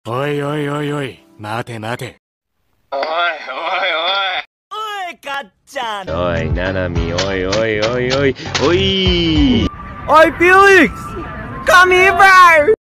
おいおいおいおい、待て待て。 おいおいおい、かっちゃん。 おい。おい、ななみ、おいおいおいおい、おい。 おい、Felix! Come here, bro!